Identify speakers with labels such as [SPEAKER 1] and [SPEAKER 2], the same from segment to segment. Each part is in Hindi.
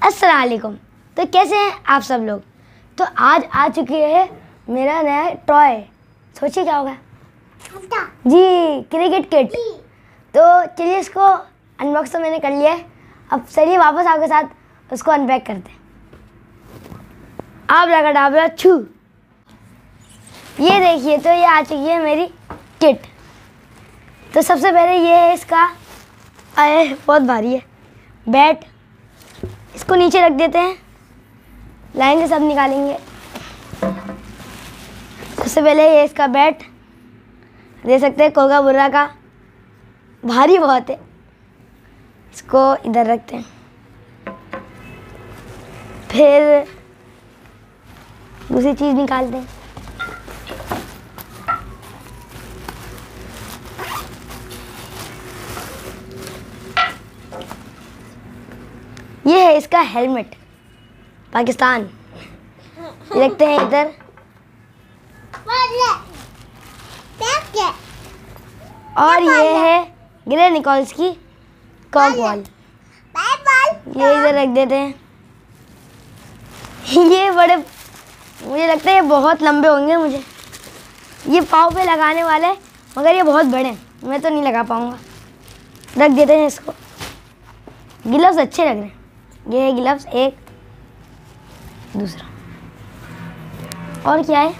[SPEAKER 1] अस्सलाम वालेकुम। तो कैसे हैं आप सब लोग। तो आज आ चुकी है मेरा नया टॉय। सोचिए क्या होगा जी, क्रिकेट किट। तो चलिए इसको अनबॉक्स तो मैंने कर लिया है, अब चलिए वापस आपके साथ उसको अनपैक करते हैं। आप लगा डाबरा छू, ये देखिए। तो ये आ चुकी है मेरी किट। तो सबसे पहले ये है इसका, बहुत भारी है बैट। इसको नीचे रख देते हैं, लाइन से सब निकालेंगे। सबसे पहले ये इसका बैट दे सकते हैं, कोका बुर्रा का, भारी बहुत है। इसको इधर रखते हैं। फिर दूसरी चीज़ निकालते हैं। ये है इसका हेलमेट, पाकिस्तान। ये रखते हैं इधर। और ये है ग्रे निकोल्स की कॉक बॉल, ये इधर रख देते हैं। ये बड़े, मुझे लगता है ये बहुत लंबे होंगे, मुझे ये पाँव पे लगाने वाले हैं, मगर ये बहुत बड़े हैं, मैं तो नहीं लगा पाऊँगा। रख देते हैं इसको। ग्लव्स अच्छे लग रहे हैं। ये है ग्लव्स, एक, दूसरा। और क्या है,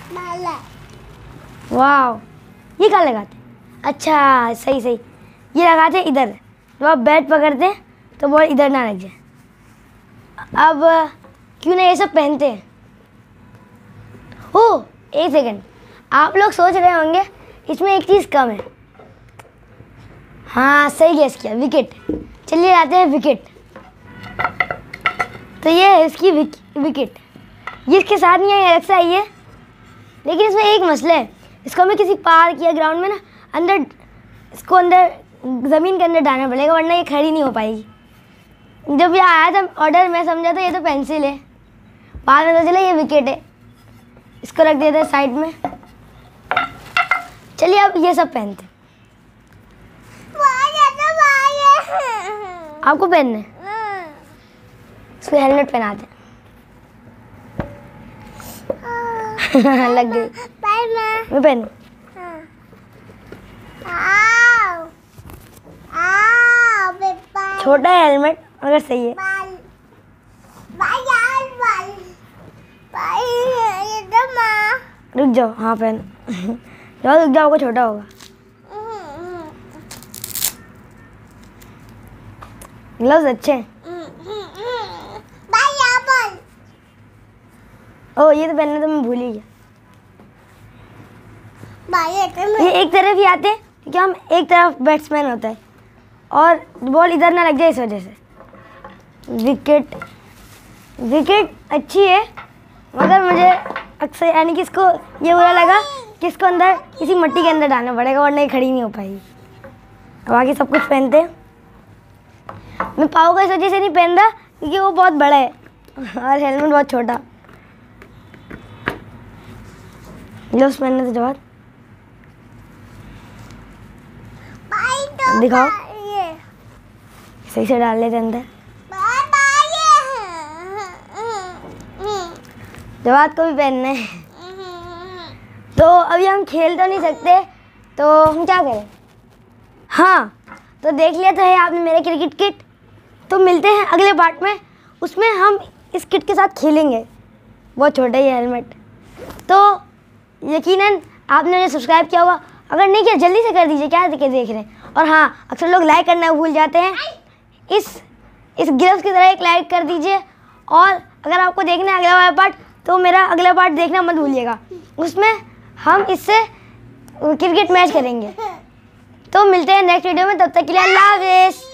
[SPEAKER 1] वाह, ये कहाँ लगाते हैं? अच्छा, सही सही, ये लगाते हैं इधर। जब आप बैट पकड़ते हैं तो बॉल इधर ना लग जाए। अब क्यों ना ये सब पहनते हैं। ओह, एक सेकंड, आप लोग सोच रहे होंगे इसमें एक चीज़ कम है। हाँ, सही गेस किया, विकेट। चलिए आते हैं विकेट। तो ये है इसकी विकेट। ये इसके साथ नहीं है, अलग से आई है। लेकिन इसमें एक मसला है, इसको हमें किसी पार्क या ग्राउंड में ना अंदर, इसको अंदर ज़मीन के अंदर डालना पड़ेगा, वरना ये खड़ी नहीं हो पाएगी। जब ये आया था ऑर्डर, मैं समझा था ये तो पेंसिल है, बाद में पता चला ये विकेट है। इसको रख देते हैं साइड में। चलिए अब ये सब पहनते हैं। आपको पहनना है? इसको हेलमेट पहनाते हैं। लग गई, मैं पहनूं? छोटा है हेलमेट, मगर सही है। रुक जाओ, हाँ पहन। जाओ, रुक जाओ, छोटा होगा। ग्लव्स अच्छे हैं। ओ, ये तो पहनना तो मैं भूल ही गया। ये एक तरफ ही आते हैं क्योंकि हम एक तरफ बैट्समैन होता है और बॉल इधर ना लग जाए, इस वजह से। विकेट अच्छी है, मगर मुझे अक्सर, यानी कि इसको ये बुरा लगा कि इसको अंदर किसी मिट्टी के अंदर डालना पड़ेगा, वरना ये खड़ी नहीं हो पाएगी। बाकी सब कुछ पहनते हैं। मैं पाव का इस वजह से नहीं पहन रहा क्योंकि वो बहुत बड़ा है और हेलमेट बहुत छोटा। ग्लव्स पहनने से जवाब दिखाओ, सही से डाल लेते अंदर। जवाब को भी पहनना है। तो अभी हम खेल तो नहीं सकते, तो हम क्या करें। हाँ, तो देख लिया तो है आपने मेरे क्रिकेट किट। तो मिलते हैं अगले पार्ट में, उसमें हम इस किट के साथ खेलेंगे। बहुत छोटा ही हेलमेट। तो यकीनन आपने मुझे सब्सक्राइब किया होगा, अगर नहीं किया जल्दी से कर दीजिए, क्या देख रहे हैं। और हाँ, अक्सर लोग लाइक करना भूल जाते हैं। इस ग्लव्स की तरह एक लाइक कर दीजिए। और अगर आपको देखना है अगला वाला पार्ट, तो मेरा अगला पार्ट देखना मत भूलिएगा। उसमें हम इससे क्रिकेट मैच करेंगे। तो मिलते हैं नेक्स्ट वीडियो में, तब तक के लिए अल्लाह हाफ़िज़।